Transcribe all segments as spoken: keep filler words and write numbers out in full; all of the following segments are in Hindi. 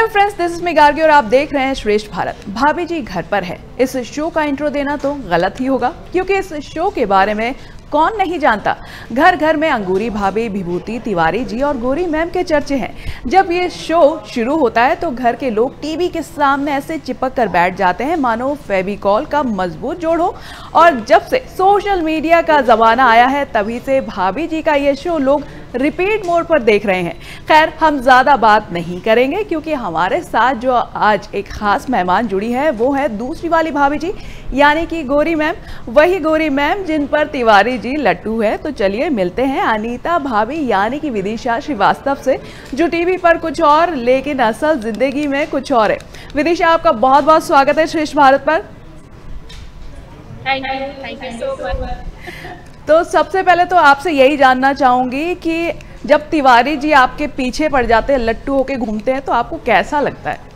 Hello friends, this is me Gargi और आप देख रहे हैं श्रेष्ठ भारत। भाभी जी घर पर है। इस शो का इंट्रो देना तो गलत ही होगा, क्योंकि इस शो के बारे में कौन नहीं जानता। घर घर में अंगूरी भाभी, विभूति तिवारी जी और गौरी मैम के चर्चे हैं। जब ये शो शुरू होता है तो घर के लोग टीवी के सामने ऐसे चिपक कर बैठ जाते हैं मानो फेविकॉल का मजबूत जोड़ हो। और जब से सोशल मीडिया का जमाना आया है तभी से भाभी जी का ये शो लोग रिपीट मोड पर देख रहे हैं। खैर, हम ज्यादा बात नहीं करेंगे क्योंकि हमारे साथ जो आज एक खास मेहमान जुड़ी है वो है दूसरी वाली भाभी जी, यानी कि गौरी मैम। वही गौरी मैम जिन पर तिवारी जी लट्टू है। तो चलिए मिलते हैं अनीता भाभी यानी कि विदिशा श्रीवास्तव से, जो टीवी पर कुछ और लेकिन असल जिंदगी में कुछ और है। विदिशा, आपका बहुत बहुत स्वागत है श्रेष्ठ भारत पर। Thank you thank you so much. तो सबसे पहले तो आपसे यही जानना चाहूंगी कि जब तिवारी जी आपके पीछे पड़ जाते हैं, लट्टू होके घूमते हैं, तो आपको कैसा लगता है?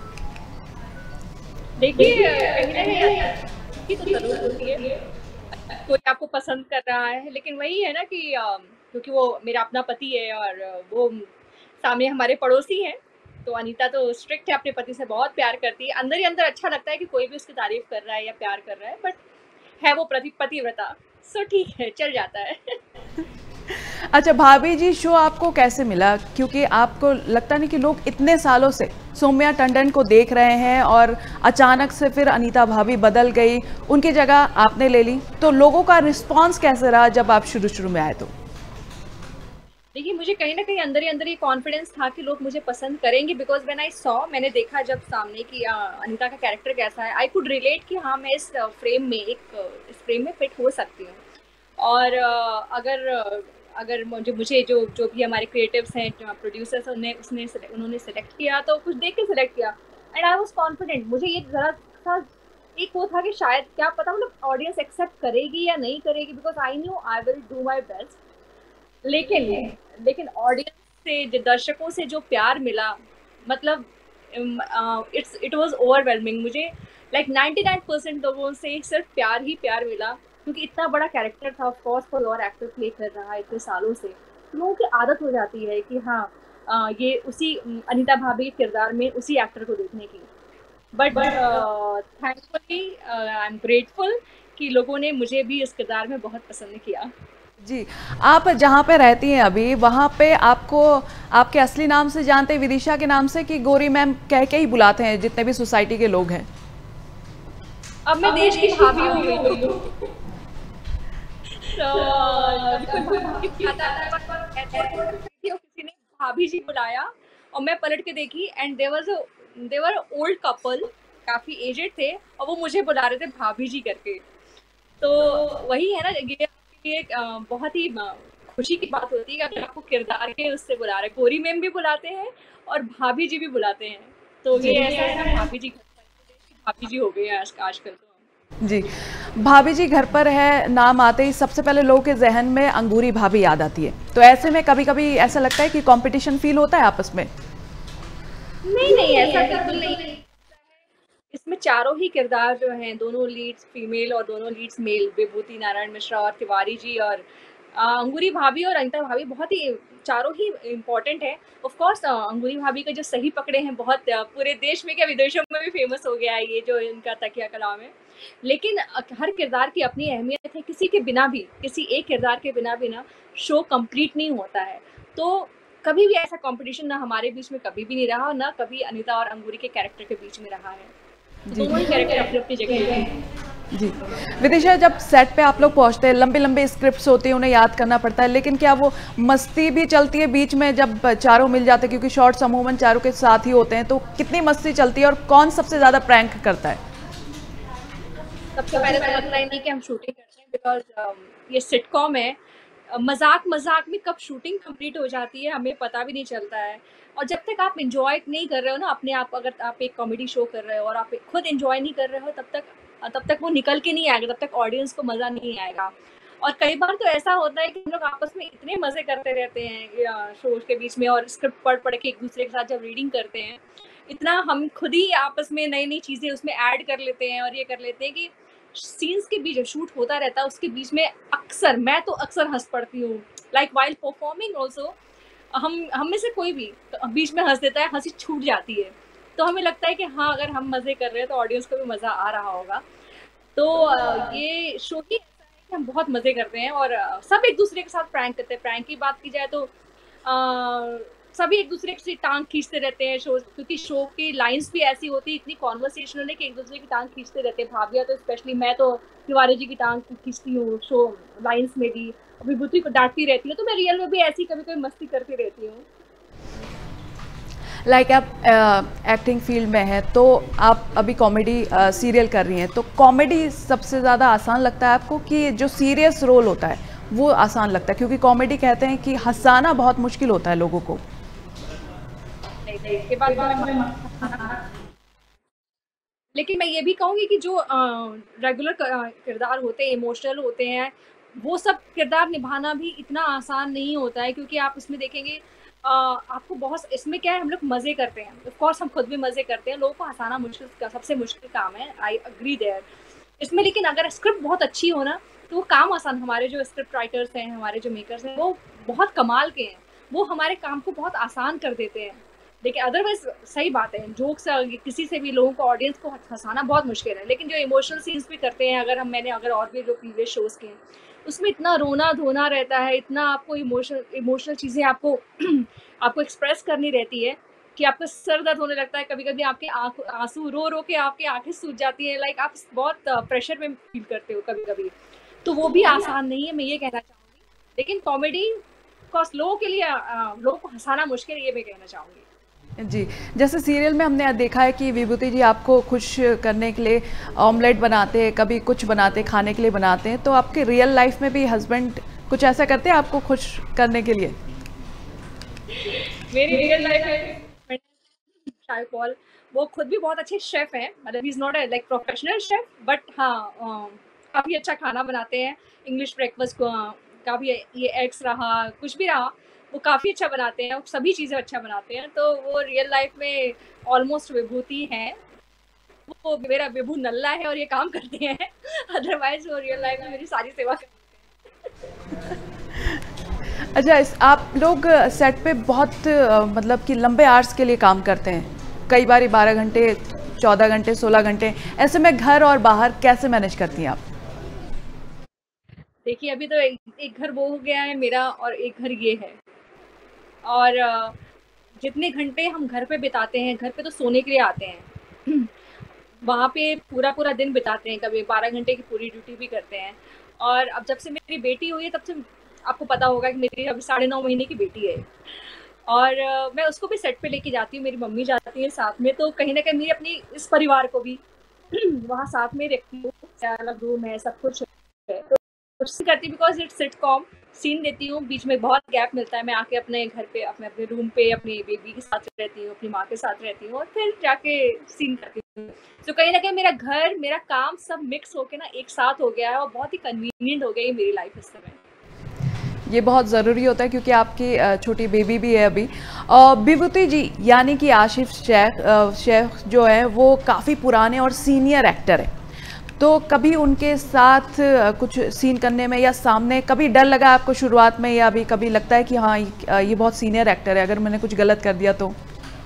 देखिए, कहीं ना कहीं की तो जरूरत होती है, कोई आपको पसंद कर रहा है, लेकिन वही है ना कि क्योंकि वो मेरा अपना पति है और वो सामने हमारे पड़ोसी हैं, तो अनीता तो स्ट्रिक्ट है, अपने पति से बहुत प्यार करती है। अंदर ही अंदर अच्छा लगता है कि कोई भी उसकी तारीफ कर रहा है या प्यार कर रहा है, बट है वो प्रति पतिव्रता, सो ठीक है, चल जाता है। अच्छा भाभी जी, शो आपको कैसे मिला? क्योंकि आपको लगता नहीं कि लोग इतने सालों से सौम्या टंडन को देख रहे हैं और अचानक से फिर अनीता भाभी बदल गई, उनकी जगह आपने ले ली, तो लोगों का रिस्पांस कैसे रहा जब आप शुरू शुरू में आए? तो देखिए, मुझे कहीं ना कहीं अंदर ही अंदर ये कॉन्फिडेंस था कि लोग मुझे पसंद करेंगे, बिकॉज व्हेन आई सॉ, मैंने देखा जब सामने कि अनीता का कैरेक्टर कैसा है, आई कुड रिलेट कि हाँ, मैं इस फ्रेम में एक इस फ्रेम में फिट हो सकती हूँ। और अगर अगर मुझे मुझे जो जो भी हमारे क्रिएटिव्स हैं, प्रोड्यूसर्स, उन्हें उसने उन्होंने सेलेक्ट किया, तो कुछ देख के सेलेक्ट किया एंड आई वाज कॉन्फिडेंट। मुझे ये ज़रा सा एक वो था कि शायद क्या पता मतलब ऑडियंस एक्सेप्ट करेगी या नहीं करेगी, because I knew I will do my best. लेकिन लेकिन ऑडियंस से, दर्शकों से जो प्यार मिला, मतलब इट्स इट वाज ओवरवेलमिंग। मुझे लाइक नाइन्टी नाइन परसेंट लोगों से सिर्फ प्यार ही प्यार मिला, क्योंकि इतना बड़ा कैरेक्टर था। ऑफ कोर्स कोई और एक्टर प्ले कर रहा है इतने सालों से, तो लोगों की आदत हो जाती है कि हाँ, आ, ये उसी अनीता भाभी के किरदार में उसी एक्टर को देखने की। But thankfully I am grateful कि लोगों ने मुझे भी इस किरदार में बहुत पसंद किया। जी, आप जहाँ पे रहती हैं अभी, वहाँ पे आपको आपके असली नाम से जानते हैं, विदिशा के नाम से, कि गौरी मैम कह के ही बुलाते हैं जितने भी सोसाइटी के लोग हैं? अब मैं देश की भाभी हो गई हूँ, किसी ने भाभी जी बुलाया और मैं पलट के देखी and there was a there were old couple, काफी एजेड थे, और वो मुझे बुला रहे थे भाभी जी करके। तो वही है ना, ये एक बहुत ही खुशी की बात होती है कि अगर आपको किरदार के उससे बुला रहे, गौरी मैम भी बुलाते हैं और भाभी जी भी बुलाते हैं, तो ये ऐसा है ना, भाभी जी भाभी जी हो गई है आजकल तो। जी, भाभी जी घर पर है, नाम आते ही सबसे पहले लोगों के जहन में अंगूरी भाभी याद आती है। तो ऐसे में कभी कभी ऐसा लगता है कि कंपटीशन फील होता है आपस में? नहीं नहीं, ऐसा बिल्कुल नहीं। इसमें चारों ही किरदार जो हैं, दोनों लीड्स फीमेल और दोनों लीड्स मेल, विभूति नारायण मिश्रा और तिवारी जी और अंगूरी भाभी और अनीता भाभी, बहुत ही चारों ही इम्पोर्टेंट है। ऑफ कोर्स अंगूरी भाभी का जो सही पकड़े हैं, बहुत पूरे देश में क्या विदेशों में भी फेमस हो गया है ये जो इनका तकिया कलाम है। लेकिन हर किरदार की अपनी अहमियत है, किसी के बिना भी, किसी एक किरदार के बिना भी ना शो कंप्लीट नहीं होता है। तो कभी भी ऐसा कंपटीशन ना हमारे बीच में कभी भी नहीं रहा, ना कभी अनीता और अंगूरी के कैरेक्टर के बीच में रहा है। दोनों ही कैरेक्टर अपनी अपनी जगह हैं। जी, विदिशा, जब सेट पे आप लोग पहुंचते हैं, लंबे लंबे स्क्रिप्ट्स होते हैं, उन्हें याद करना पड़ता है, लेकिन क्या वो मस्ती भी चलती है बीच में जब चारों मिल जाते हैं? क्योंकि शॉर्ट्स अमूमन चारों के साथ ही होते हैं, तो कितनी मस्ती चलती है और कौन सबसे ज्यादा प्रैंक करता है? सबसे पहले तो लगता ही नहीं कि हम शूटिंग करते हैं, बिकॉज ये सिटकॉम है, मजाक मजाक में कब शूटिंग कंप्लीट हो जाती है हमें पता भी नहीं चलता है। और जब तक आप इंजॉय नहीं कर रहे हो ना अपने आप, अगर आप एक कॉमेडी शो कर रहे हो और आप खुद इंजॉय नहीं कर रहे हो, तब तक तब तक वो निकल के नहीं आएगा, तब तक ऑडियंस को मज़ा नहीं आएगा। और कई बार तो ऐसा होता है कि हम लोग आपस में इतने मज़े करते रहते हैं शोज के बीच में, और स्क्रिप्ट पढ़ पढ़ के एक दूसरे के साथ जब रीडिंग करते हैं, इतना हम खुद ही आपस में नई नई चीज़ें उसमें ऐड कर लेते हैं और ये कर लेते हैं कि सीन्स के बीच शूट होता रहता है, उसके बीच में अक्सर मैं तो अक्सर हंस पड़ती हूँ, लाइक वाइल परफॉर्मिंग ऑल्सो। हम हम में से कोई भी बीच में हंस देता है, हंसी छूट जाती है। तो हमें लगता है कि हाँ, अगर हम मज़े कर रहे हैं तो ऑडियंस को भी मज़ा आ रहा होगा। तो अ, ये शो ही ऐसा है कि हम बहुत मज़े करते हैं और अ, सब एक-दूसरे के साथ प्रैंक करते हैं। प्रैंक की बात की जाए तो अ, सभी एक-दूसरे की टाँग खींचते रहते हैं शो, क्योंकि शो की लाइन्स भी ऐसी होती है, इतनी कन्वर्सेशनल है कि एक-दूसरे की टाँग खींचते रहते हैं। भाभियाँ तो स्पेशली, मैं तो तिवारी जी की टाँग खींचती हूँ शो लाइन्स में भी, विभूति को डाँटती रहती हूँ, तो मैं रियल में भी ऐसी कभी-कभी मस्ती करती रहती हूँ। लाइक like आप एक्टिंग फील्ड में हैं तो आप अभी कॉमेडी सीरियल कर रही हैं, तो कॉमेडी सबसे ज़्यादा आसान लगता है आपको कि जो सीरियस रोल होता है वो आसान लगता है? क्योंकि कॉमेडी कहते हैं कि हंसाना बहुत मुश्किल होता है लोगों को। ये बात तो मैं लेकिन मैं ये भी कहूँगी कि जो रेगुलर किरदार होते हैं, इमोशनल होते हैं, वो सब किरदार निभाना भी इतना आसान नहीं होता है, क्योंकि आप इसमें देखेंगे अ, आपको बहुत, इसमें क्या है, हम लोग मज़े करते हैं, ऑफ कोर्स हम खुद भी मज़े करते हैं, लोगों को हँसाना मुश्किल सबसे मुश्किल काम है, आई एग्री देयर इसमें। लेकिन अगर स्क्रिप्ट बहुत अच्छी हो ना, तो वो काम आसान, हमारे जो स्क्रिप्ट राइटर्स हैं, हमारे जो मेकर्स हैं, वो बहुत कमाल के हैं, वो हमारे काम को बहुत आसान कर देते हैं। देखिए अदरवाइज सही बात है, जोक्स किसी से भी लोगों को, ऑडियंस को हंसाना बहुत मुश्किल है, लेकिन जो इमोशनल सीन्स भी करते हैं, अगर हम मैंने अगर और भी जो प्रीवियस शोज के हैं, उसमें इतना रोना धोना रहता है, इतना आपको इमोशनल इमोशनल चीज़ें आपको आपको एक्सप्रेस करनी रहती है कि आपका सर दर्द होने लगता है, कभी कभी आपके आंख आंसू रो रो के आपकी आंखें सूज जाती है, लाइक आप बहुत प्रेशर में फील करते हो कभी कभी, तो वो भी आसान नहीं है, मैं ये कहना चाहूँगी। लेकिन कॉमेडी कॉस लोगों के लिए, लोगों को हंसाना मुश्किल है, ये मैं कहना चाहूँगी। जी, जैसे सीरियल में हमने देखा है कि विभूति जी आपको खुश करने के लिए ऑमलेट बनाते हैं, कभी कुछ बनाते खाने के लिए बनाते हैं, तो आपके रियल लाइफ में भी हस्बैंड कुछ ऐसा करते हैं आपको खुश करने के लिए? मेरी रियल लाइफ में शायद पॉल, वो खुद भी बहुत अच्छे शेफ हैं, मतलब he is not a like professional chef, but हाँ काफ़ी अच्छा खाना बनाते हैं। इंग्लिश ब्रेकफास्ट को का भी, ये एग्स रहा, कुछ भी रहा, वो काफ़ी अच्छा बनाते हैं, सभी चीज़ें अच्छा बनाते हैं, तो वो रियल लाइफ में ऑलमोस्ट विभूति हैं, वो मेरा विभू नल्ला है और ये काम करते हैं, अदरवाइज वो रियल लाइफ में मेरी सारी सेवा करते हैं। अच्छा, इस आप लोग सेट पे बहुत मतलब कि लंबे आवर्स के लिए काम करते हैं, कई बार बारह घंटे, चौदह घंटे, सोलह घंटे, ऐसे में घर और बाहर कैसे मैनेज करती हैं आप? देखिए अभी तो एक, एक घर वो हो गया है मेरा और एक घर ये है, और जितने घंटे हम घर पे बिताते हैं, घर पे तो सोने के लिए आते हैं, वहाँ पे पूरा पूरा दिन बिताते हैं, कभी बारह घंटे की पूरी ड्यूटी भी करते हैं। और अब जब से मेरी बेटी हुई है, तब से आपको पता होगा कि मेरी अभी साढ़े नौ महीने की बेटी है, और uh, मैं उसको भी सेट पे लेके जाती हूँ, मेरी मम्मी जाती है साथ में, तो कहीं ना कहीं मेरी अपनी इस परिवार को भी वहाँ साथ में रखती हूँ, अलग रूम है, सब कुछ है, तो करती हूँ बिकॉज इट्स सिटकॉम, सीन देती हूँ, बीच में बहुत गैप मिलता है, मैं आके अपने घर पे, अपने अपने रूम पे अपनी बेबी के साथ रहती हूँ, अपनी माँ के साथ रहती हूँ, और फिर जाके सीन करती हूँ। तो कहीं ना कहीं मेरा घर, मेरा काम सब मिक्स होके ना एक साथ हो गया है, और बहुत ही कन्वीनियंट हो गई है मेरी लाइफ इस समय। ये बहुत ज़रूरी होता है क्योंकि आपकी छोटी बेबी भी है अभी। विभूति जी यानी कि आशिफ शेख शेख जो है वो काफ़ी पुराने और सीनियर एक्टर हैं, तो कभी उनके साथ कुछ सीन करने में या सामने कभी डर लगा आपको शुरुआत में, या अभी कभी लगता है कि हाँ ये बहुत सीनियर एक्टर है, अगर मैंने कुछ गलत कर दिया तो?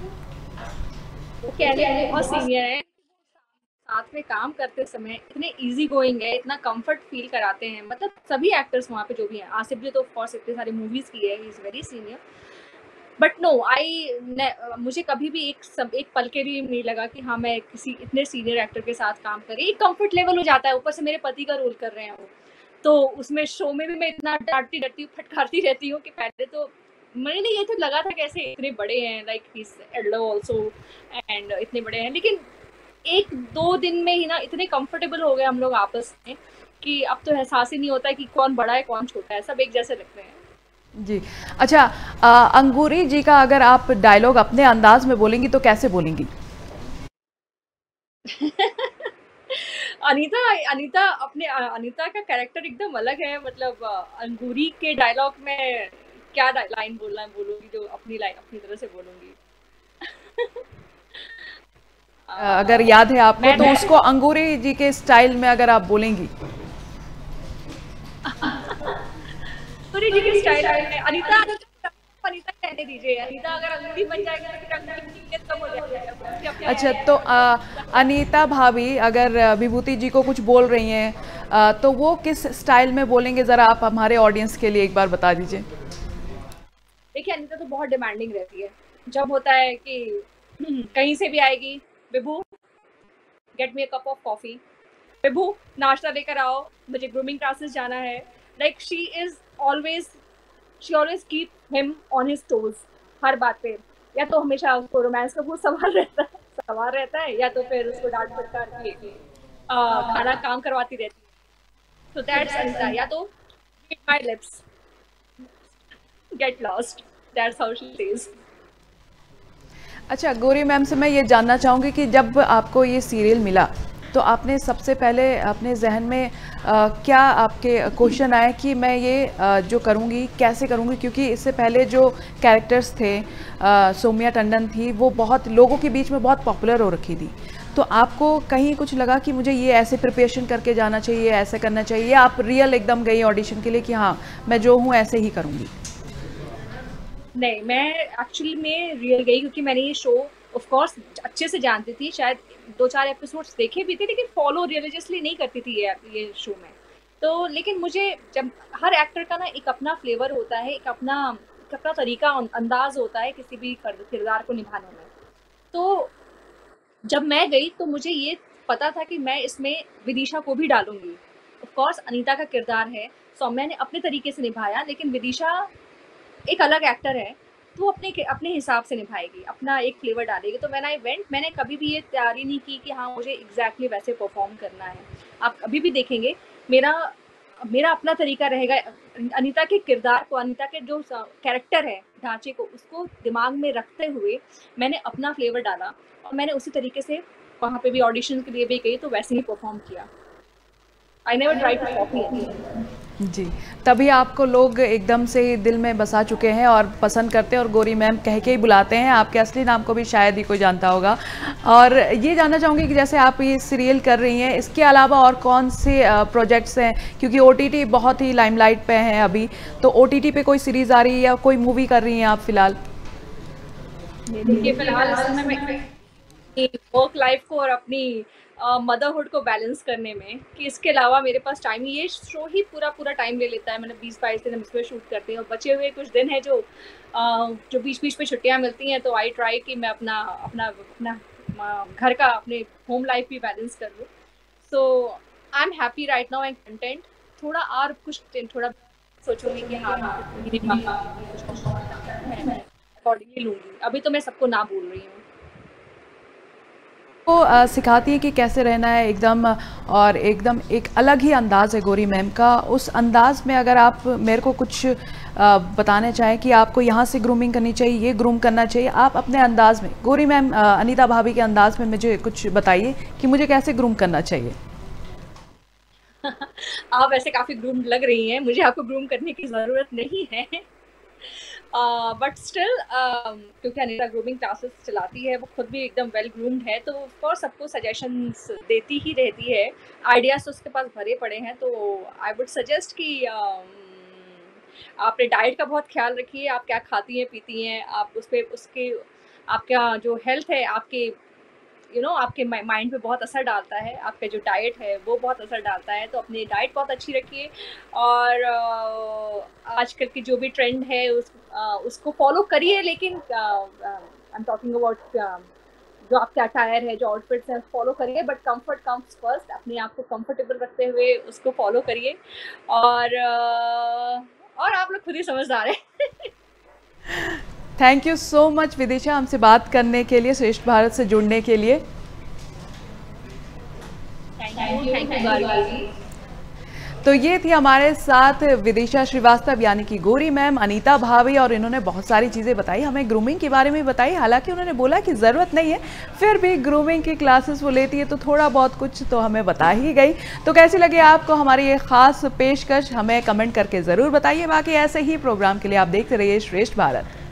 कहने बहुत सीनियर है, साथ में काम करते समय इतने इजी गोइंग है, इतना कंफर्ट फील कराते हैं, मतलब सभी एक्टर्स वहाँ पे जो भी हैं, आसिफ जी तो ऑफ कोर्स इतने सारे मूवीज की है, he is very senior, but no I मुझे कभी भी एक सब एक पल के भी नहीं लगा कि हाँ मैं किसी इतने सीनियर एक्टर के साथ काम कर रही, एक कंफर्ट लेवल हो जाता है, ऊपर से मेरे पति का रोल कर रहे हैं वो, तो उसमें शो में भी मैं इतना डांटती डरती हूँ, फटकारती रहती हूँ कि पहले तो मैंने ये तो लगा था कैसे इतने बड़े हैं, like his elder also and इतने बड़े हैं, लेकिन एक दो दिन में ही ना इतने कंफर्टेबल हो गए हम लोग आपस में कि अब तो एहसास ही नहीं होता है कि कौन बड़ा है कौन छोटा है, सब एक जैसे लगते हैं। जी अच्छा, आ, अंगूरी जी का अगर आप डायलॉग अपने अंदाज में बोलेंगी तो कैसे बोलेंगी? अनीता अनीता अपने अनीता का कैरेक्टर एकदम अलग है, मतलब अंगूरी के डायलॉग में क्या लाइन बोलना बोलूंगी जो अपनी लाइन अपनी तरह से बोलूंगी। अगर याद है आपको तो उसको अंगूरी जी के स्टाइल में अगर आप बोलेंगी। अंगूरी जी के स्टाइल में अनीता अनीता कहने दीजिए, अनीता अगर अंगूरी बन जाएगी तो अंगूरी कम हो जाएगा। अच्छा, तो आ, अनीता भाभी अगर विभूति जी को कुछ बोल रही हैं आ, तो वो किस स्टाइल में बोलेंगे, ज़रा आप हमारे ऑडियंस के लिए एक बार बता दीजिए। देखिए, अनीता तो बहुत डिमांडिंग रहती है। जब होता है कि कहीं से भी आएगी, Vibhu get me a cup of coffee, Vibhu नाश्ता लेकर आओ, मुझे ग्रूमिंग क्लासेस जाना है। Like she is always she always keep him on his toes हर बात पे। या तो हमेशा उसको रोमांस का बहुत सवाल रहता है सवाल रहता है या तो फिर उसको डांट फटकार के खाना काम करवाती रहती है। So that's Anita. या तो my lips get lost, that's how she says. अच्छा, गौरी मैम से मैं ये जानना चाहूँगी कि जब आपको ये सीरियल मिला तो आपने सबसे पहले अपने जहन में आ, क्या आपके क्वेश्चन आए कि मैं ये आ, जो करूँगी कैसे करूँगी, क्योंकि इससे पहले जो कैरेक्टर्स थे, आ, सौम्या टंडन थी, वो बहुत लोगों के बीच में बहुत पॉपुलर हो रखी थी। तो आपको कहीं कुछ लगा कि मुझे ये ऐसे प्रिपरेशन करके जाना चाहिए, ऐसे करना चाहिए, या आप रियल एकदम गई ऑडिशन के लिए कि हाँ मैं जो हूँ ऐसे ही करूँगी? नहीं, मैं एक्चुअली में रियल गई क्योंकि मैंने ये शो ऑफ कोर्स अच्छे से जानती थी, शायद दो चार एपिसोड्स देखे भी थे, लेकिन फॉलो रिलीजियसली नहीं करती थी ये ये शो में। तो लेकिन मुझे जब हर एक्टर का ना एक अपना फ्लेवर होता है, एक अपना एक अपना तरीका अंदाज होता है किसी भी किरदार को निभाने में। तो जब मैं गई तो मुझे ये पता था कि मैं इसमें विदिशा को भी डालूंगी। ऑफ कोर्स अनीता का किरदार है, सौम्या ने अपने तरीके से निभाया, लेकिन विदिशा एक अलग एक्टर है तो अपने अपने हिसाब से निभाएगी, अपना एक फ्लेवर डालेगी। तो व्हेन आई वेंट, मैंने कभी भी ये तैयारी नहीं की कि हाँ मुझे एग्जैक्टली वैसे परफॉर्म करना है। आप अभी भी देखेंगे मेरा मेरा अपना तरीका रहेगा। अनीता के किरदार को, अनीता के जो कैरेक्टर है, ढांचे को, उसको दिमाग में रखते हुए मैंने अपना फ्लेवर डाला और मैंने उसी तरीके से वहाँ पे भी ऑडिशन के लिए भी गई तो वैसे ही परफॉर्म किया। I never try to copy. जी, तभी आपको लोग एकदम से ही दिल में बसा चुके हैं और पसंद करते हैं और गौरी मैम कह के ही बुलाते हैं। आपके असली नाम को भी शायद ही कोई जानता होगा। और ये जानना चाहूँगी कि जैसे आप ये सीरियल कर रही हैं, इसके अलावा और कौन से प्रोजेक्ट्स हैं, क्योंकि ओटीटी बहुत ही लाइमलाइट पे हैं अभी, तो ओटीटी पे कोई सीरीज़ आ रही है या कोई मूवी कर रही हैं आप फिलहाल? देखिए, फिलहाल इस समय मैं वर्क लाइफ को और अपनी मदरहुड uh, को बैलेंस करने में, कि इसके अलावा मेरे पास टाइम, ये शो ही पूरा पूरा टाइम ले लेता है। मैंने बीस बाईस दिन इसमें शूट करती हूँ और बचे हुए कुछ दिन है जो uh, जो बीच बीच में छुट्टियाँ मिलती हैं, तो आई ट्राई कि मैं अपना अपना अपना घर का, अपने होम लाइफ भी बैलेंस कर लूँ। So I am happy right now and content. थोड़ा और कुछ थोड़ा सोचूंगी कि हाँ अकॉर्डिंगली लूँगी। अभी तो मैं सबको ना बोल रही हूँ। वो आ, सिखाती है कि कैसे रहना है एकदम, और एकदम एक अलग ही अंदाज़ है गौरी मैम का। उस अंदाज में अगर आप मेरे को कुछ आ, बताना चाहें कि आपको यहाँ से ग्रूमिंग करनी चाहिए, ये ग्रूम करना चाहिए, आप अपने अंदाज में, गौरी मैम अनीता भाभी के अंदाज में मुझे कुछ बताइए कि मुझे कैसे ग्रूम करना चाहिए। आप ऐसे काफ़ी ग्रूम लग रही हैं, मुझे आपको ग्रूम करने की ज़रूरत नहीं है। बट uh, स्टिल uh, क्योंकि अनीता ग्रूमिंग क्लासेस चलाती है, वो खुद भी एकदम वेल ग्रूम्ड है, तो ऑफकोर्स सबको सजेशंस देती ही रहती है। आइडियाज़ तो उसके पास भरे पड़े हैं। तो आई वुड सजेस्ट कि uh, आप अपने डाइट का बहुत ख्याल रखिए, आप क्या खाती हैं पीती हैं, आप उस पर उसके आपका जो हेल्थ है आपके यू नो आपके माइंड पे बहुत असर डालता है, आपका जो डाइट है वो बहुत असर डालता है। तो अपनी डाइट बहुत अच्छी रखिए और आजकल की जो भी ट्रेंड है उस आ, उसको फॉलो करिए, लेकिन आई एम टॉकिंग अबाउट जो आपके अटायर है, जो आउटफिट्स हैं, फॉलो करिए, बट कंफर्ट कम्स फर्स्ट। अपने आप को कंफर्टेबल रखते हुए उसको फॉलो करिए और और आप लोग खुद ही समझदार हैं। Thank you so much Vidisha, हमसे बात करने के लिए, श्रेष्ठ भारत से जुड़ने के लिए। Thank you, thank you. तो ये थी हमारे साथ विदिशा श्रीवास्तव यानी कि गौरी मैम, अनीता भाभी, और इन्होंने बहुत सारी चीज़ें बताई, हमें ग्रूमिंग के बारे में बताई। हालांकि उन्होंने बोला कि ज़रूरत नहीं है, फिर भी ग्रूमिंग की क्लासेस वो लेती है तो थोड़ा बहुत कुछ तो हमें बता ही गई। तो कैसी लगी आपको हमारी ये खास पेशकश, हमें कमेंट करके ज़रूर बताइए। बाकी ऐसे ही प्रोग्राम के लिए आप देखते रहिए श्रेष्ठ भारत।